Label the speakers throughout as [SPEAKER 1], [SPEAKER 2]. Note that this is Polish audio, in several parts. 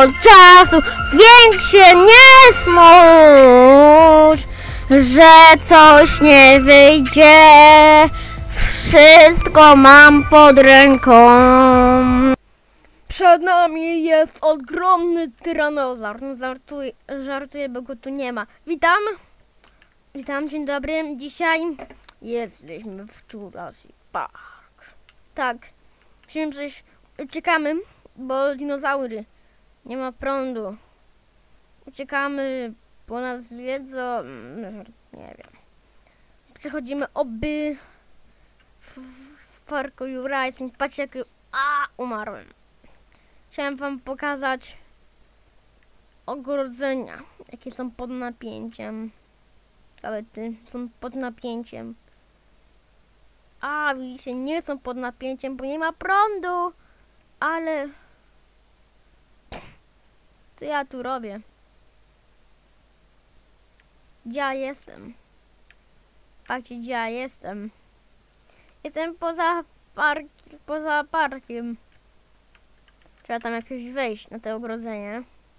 [SPEAKER 1] czasu, więc się nie smuć, że coś nie wyjdzie. Wszystko mam pod ręką. Przed nami jest ogromny tyranozaur. No żartuję, bo go tu nie ma. Witam, dzień dobry. Dzisiaj jesteśmy w Jurassic Park. Tak, musimy przejść, uciekamy, bo dinozaury. Nie ma prądu. Uciekamy, bo nas zjedzą. Nie wiem. Przechodzimy w parku Jurassic. Patrzcie, jak umarłem. Chciałem wam pokazać ogrodzenia, jakie są pod napięciem. Kalety są pod napięciem. Widzicie, nie są pod napięciem, bo nie ma prądu. Ale co ja tu robię? Gdzie ja jestem? Patrzcie, gdzie ja jestem. Jestem poza parkiem. Trzeba tam jakoś wejść na to ogrodzenie.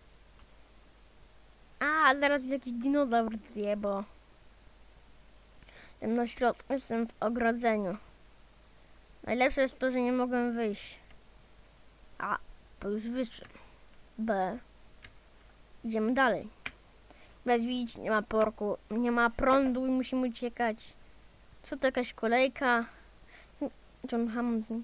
[SPEAKER 1] Zaraz jakiś dinozaur zje, bo jestem na środku, jestem w ogrodzeniu. Najlepsze jest to, że nie mogę wyjść. To już wyszedł. Idziemy dalej. Jak widzicie, nie ma porku, nie ma prądu i musimy uciekać. Co to, jakaś kolejka? John Hammond.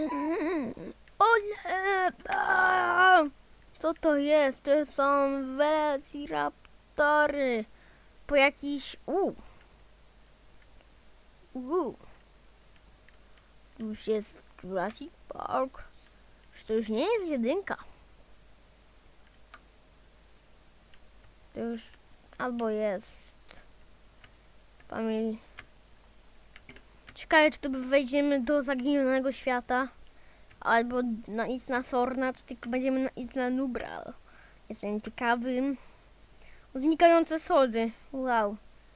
[SPEAKER 1] Ole! Co to jest? To są velociraptory. Po jakiś... Już jest Jurassic Park. To już nie jest jedynka. To już... albo jest... Ciekawe, czy tu wejdziemy do zaginionego świata. Albo na Isla Sorna, czy tylko będziemy na Isla Nublar. Jestem ciekawy. Znikające schody. Wow.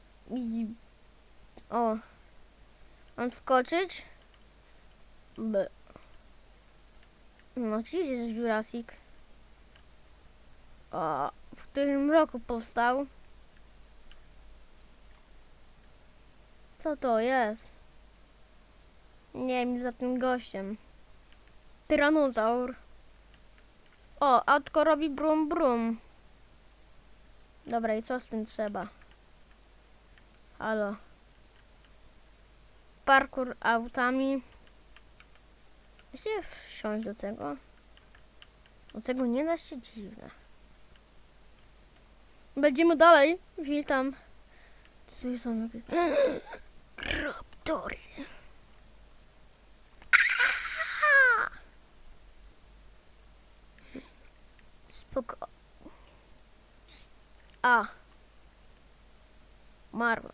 [SPEAKER 1] Mam skoczyć? No oczywiście, że Jurassic. W którym roku powstał? Co to jest? Nie wiem, za tym gościem. Tyranozaur. Autko robi brum brum. Dobra, i co z tym trzeba? Halo. Parkour autami. Da się wsiąść do tego? Do tego nie da się, dziwne. Będziemy dalej. Witam. Tu są jakieś... raptory. Spoko. Umarłem.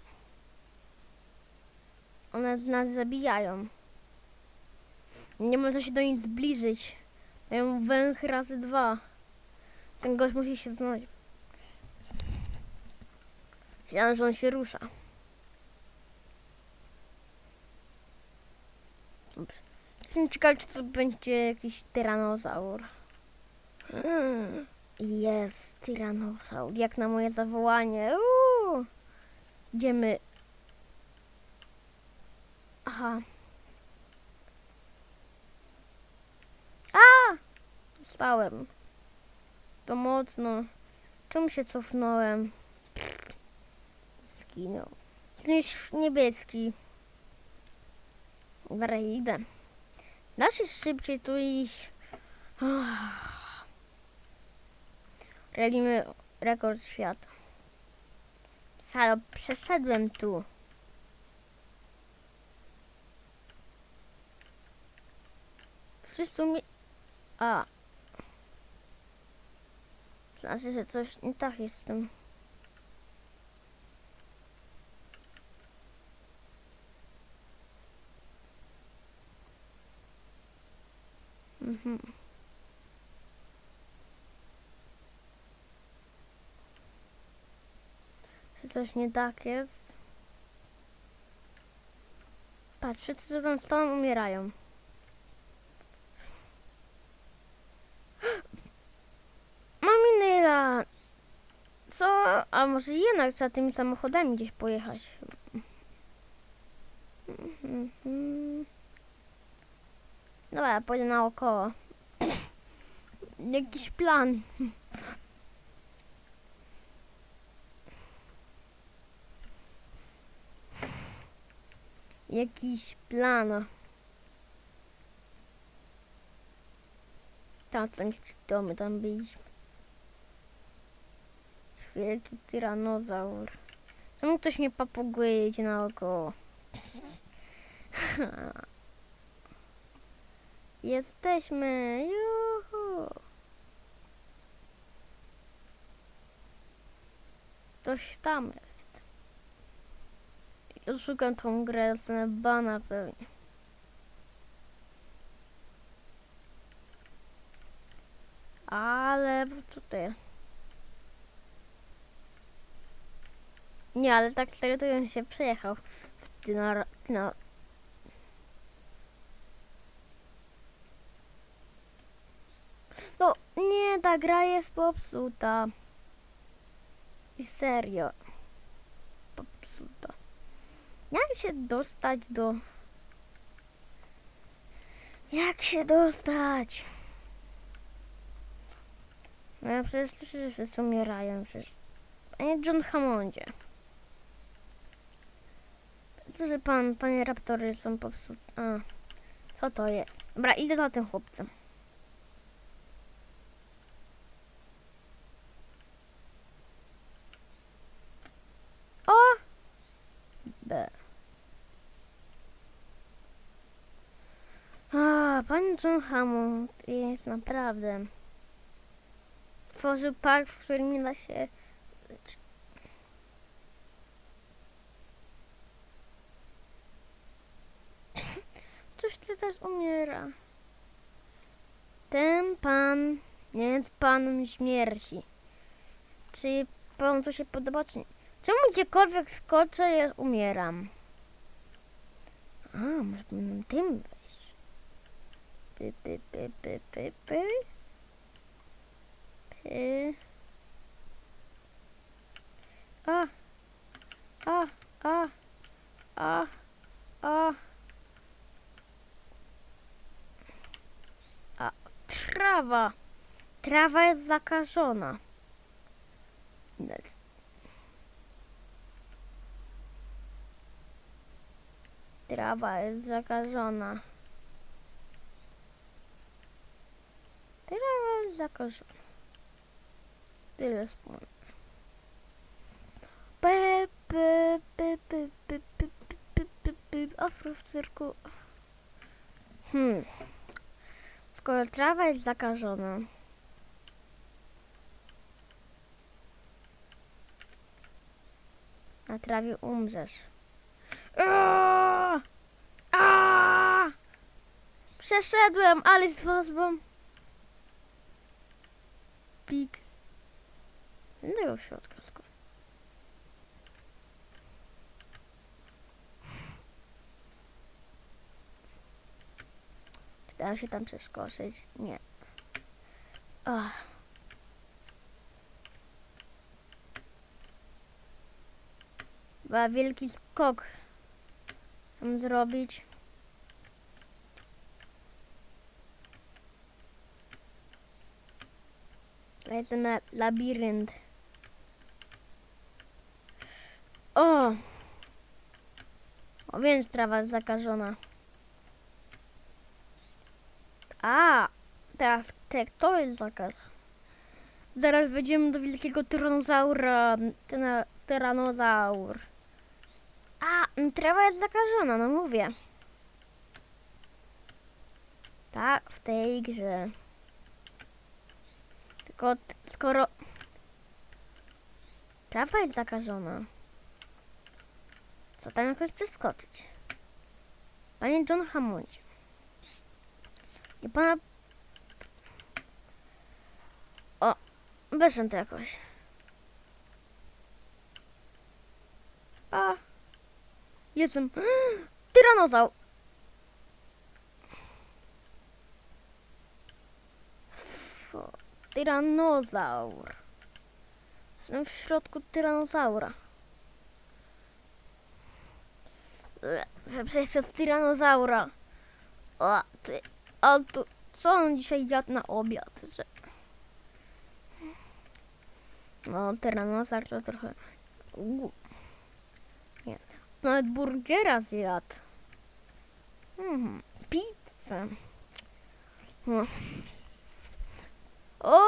[SPEAKER 1] One nas zabijają. Nie można się do nich zbliżyć. Mają węch razy 2. Ten gość musi się znaleźć. Myślałem, że on się rusza. Jestem ciekawy, czy to będzie jakiś tyranozaur. Jest tyranozaur. Jak na moje zawołanie. Idziemy. Spałem. To mocno. Czemu się cofnąłem? Zginął. Jest niebieski. Dobra, idę. Da się szybciej tu iść. Robimy rekord świata. Halo, przeszedłem tu. Wszyscy mi... Znaczy, że coś nie tak jest z tym. Czy coś nie tak jest? Patrz, wszyscy co tam stoją, umierają. może jednak trzeba tymi samochodami gdzieś pojechać. Dobra, pójdę naokoło. Jakiś plan. Jakiś plan. Tam coś domy tam byliśmy. Wielki tyranozaur. Czemu ktoś mnie papuguje jedzie naokoło? Jesteśmy! Juhu! Ktoś tam jest. Ja szukam tą grę, dostanę bana pewnie. Ale co to jest? Nie, ale tak serio to bym się przejechał w No nie, ta gra jest popsuta. I serio. Popsuta. Jak się dostać do... Jak się dostać? No ja przecież słyszę, że wszyscy umierają przecież. Panie John Hammondzie. To, że panie raptory są popsute. A, co to jest? Dobra, idę za tym chłopcem. O! B. A, pan John Hammond jest naprawdę... Tworzył park, w którym nie da się... Coś ty też umiera. Ten pan jest panem śmierci. Czy panu to się podoba, czy nie? Czemu gdziekolwiek skoczę, ja umieram? A, może powinienem tym wejść. Py, py, py, py, py, py. Py. A. A. A. A. A. A. Trawa. Trawa jest zakażona. Trawa jest zakażona. Trawa jest zakażona. Tyle wspomnę. Afro w cyrku. Skoro trawa jest zakażona, na trawie umrzesz. Przeszedłem, ale z wozbą. Pik. Tego w środku skoro. Czy da się tam przeskoczyć? Nie. Chyba wielki skok tam zrobić. Lecę na labirynt. O, więc trawa jest zakażona. A, teraz to jest zakaz. Zaraz wejdziemy do wielkiego tyranozaura. Tyranozaur. A, trawa jest zakażona, no mówię. Tak, w tej grze. Tylko skoro trawa jest zakażona, co tam jakoś przeskoczyć? Panie John Hammondzie. I pana... O, weszłem to jakoś. A, jestem... Tyranozaur! Tyranozaur. Jestem w środku tyranozaura. Chcę przejść przez tyranozaura. O, ty, a tu, co on dzisiaj jadł na obiad? No, tyranozaur to trochę... Nie, nawet burgera zjadł. Pizzę. O!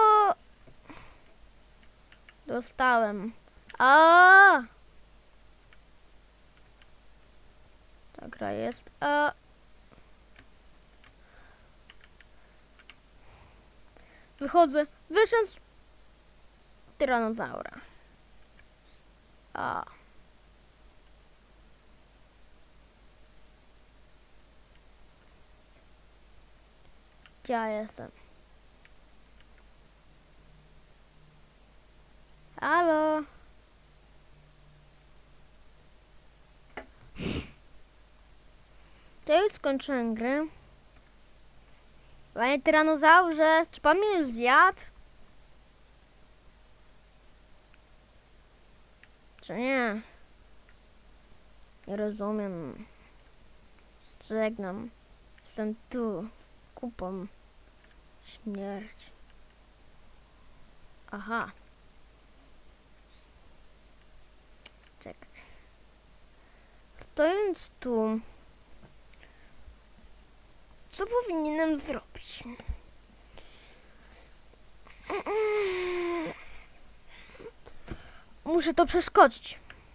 [SPEAKER 1] Dostałem. Ta gra jest. Wychodzę. Wyszedł z tyranozaura. Gdzie ja jestem? Halo? To już skończyłem grę. Panie tyranozaurze, czy pan mnie już zjadł? Czy nie? Nie rozumiem. Żegnam. Jestem tu. Kupą. Śmierć. Aha. Czekaj. Stojąc tu, co powinienem zrobić? Muszę to przeskoczyć.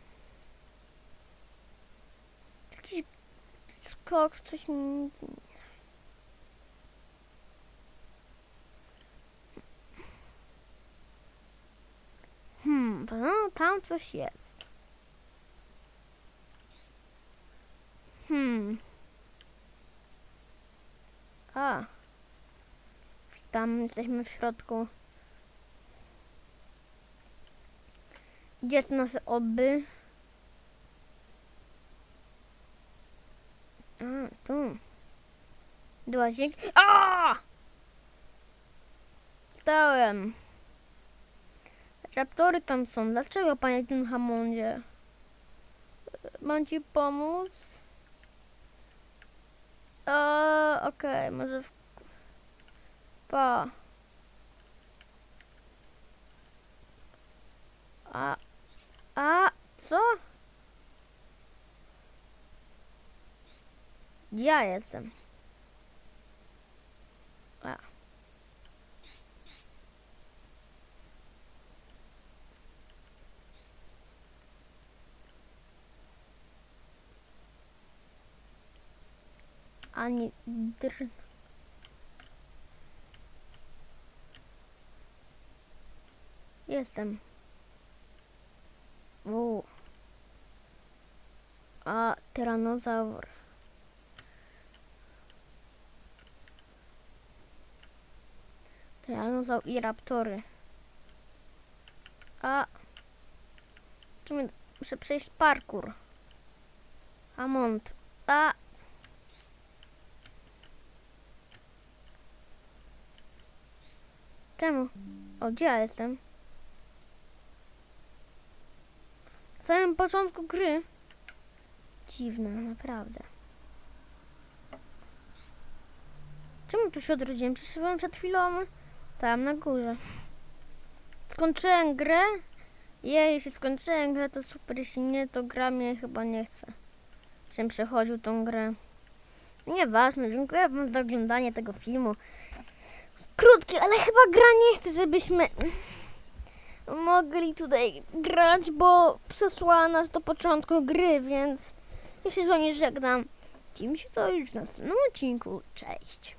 [SPEAKER 1] Jakiś skok, coś mi... No, tam coś jest. Tam jesteśmy w środku. Gdzie jest nasze oby? Tu. Dłazik. Stałem. Raptory tam są. Dlaczego, panie tym Hammondzie? Mam ci pomóc? Okej, może pa. Co? Ja jestem. Ani Jestem. Tyranozaur. Tyranozaur i raptory. Muszę przejść parkour. Hammond. Czemu? Gdzie ja jestem? W samym początku gry. Dziwne, naprawdę. Czemu tu się odrodziłem? Przecież byłem przed chwilą tam na górze. Skończyłem grę. Jeśli skończyłem grę, to super. Jeśli nie, to gra mnie chyba nie chce. Czym przechodził tą grę. Nieważne, dziękuję wam za oglądanie tego filmu. Krótki, ale chyba gra nie chce, żebyśmy mogli tutaj grać, bo przesłała nas do początku gry, więc ja się z wami żegnam. Widzimy się to już w następnym odcinku. Cześć.